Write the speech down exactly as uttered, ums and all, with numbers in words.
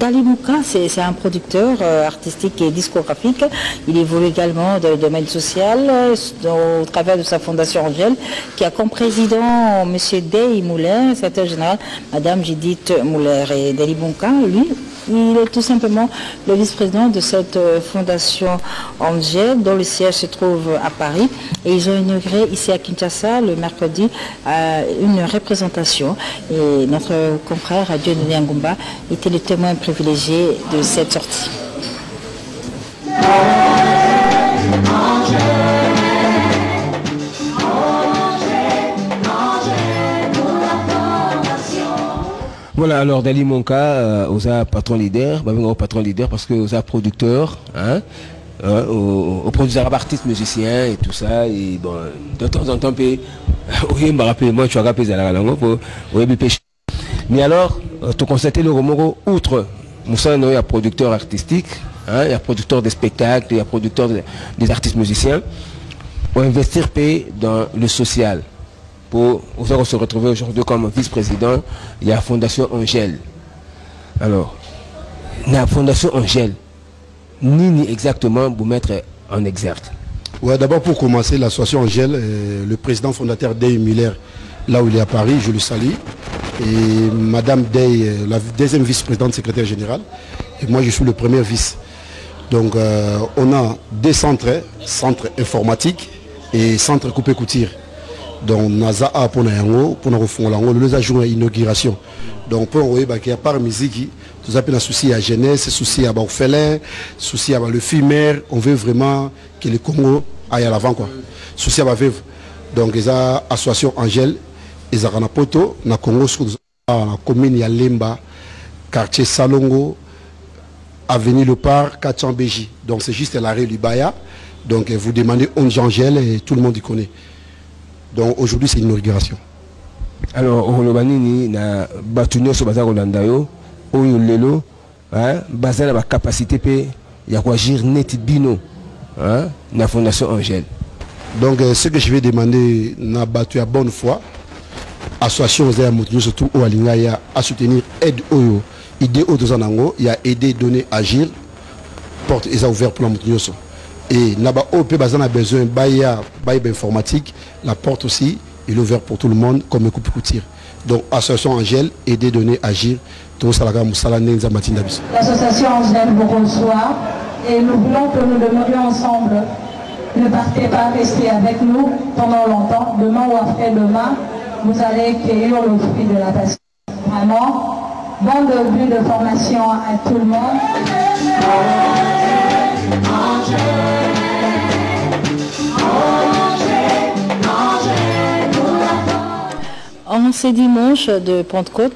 Dali Mouka, c'est un producteur euh, artistique et discographique. Il évolue également dans le domaine social euh, au travers de sa fondation Angèle, qui a comme président M. Dey Mouler, secrétaire général Mme Judith Mouler. Et Dali Mouka, lui, il est tout simplement le vice-président de cette fondation Angèle, dont le siège se trouve à Paris. Et ils ont inauguré ici à Kinshasa le mercredi euh, une représentation. Et notre confrère Dieudonné Ngumba était le témoin privilégié de cette sortie. Voilà, alors Dali Monka, euh, Osa patron leader, bah, patron leader parce que Osa producteur, hein, euh, au, au producteur, artiste, musicien et tout ça, et bon, de temps en temps, oui, je me rappelle, moi, je suis rappelé à la langue, pour, mais alors, tu constates le Romoro, outre, Moussa, il y a producteur artistique, hein, il y a producteur de spectacles, il y a producteur de, des artistes musiciens, pour investir dans le social. Pour se retrouver aujourd'hui comme vice-président, il y a la Fondation Angèle. Alors, la Fondation Angèle, ni, ni exactement vous mettre en exergue. Ouais, d'abord pour commencer, l'association Angèle, euh, le président fondateur Dey Mouler, là où il est à Paris, je le salue. Et Madame Dey, la deuxième vice-présidente secrétaire générale. Et moi, je suis le premier vice. Donc, euh, on a deux centres, centre informatique et centre coupé-couture. Donc, Naza a pour nous pour nous refaire le jour d'inauguration. Donc, pour nous, il y a par musique, tout appelle un souci à jeunesse, souci à l'orphelin, souci à le fumer. On veut vraiment que le Congo aille à l'avant, quoi. Souci à vivre. Donc, il y a l'association Angèle, il y a un poto, na Congo, la commune ya Lemba, quartier Salongo, avenue Le Parc, quatre cents B J. Donc, c'est juste l'arrêt du Baya. Donc, vous demandez Angèle et tout le monde y connaît. Donc aujourd'hui c'est une inauguration. Alors au Robanini na batunyo so bazar Rolandayo, oyo lelo, hein, bazar la capacité pe ya quoi agir net bino, hein, na Fondation Angèle. Donc euh, ce que je vais demander na batu à bonne foi, association aux amoureux surtout au Alingaya à soutenir aide oyo, idée au dozanango, il y a aider donner agir, porte est ouvert pour la Moutinyoso. Et là-bas, au P, on a besoin de informatique. La porte aussi est ouverte pour tout le monde, comme le coupe couture. Donc, association Angèle, aider, donner, agir. L'association Angèle vous reçoit et nous voulons que nous demeurions ensemble. Ne partez pas, restez avec nous pendant longtemps. Demain ou après-demain, vous allez cueillir le fruit de la passion. Vraiment, bon début de formation à tout le monde. En ce dimanche de Pentecôte,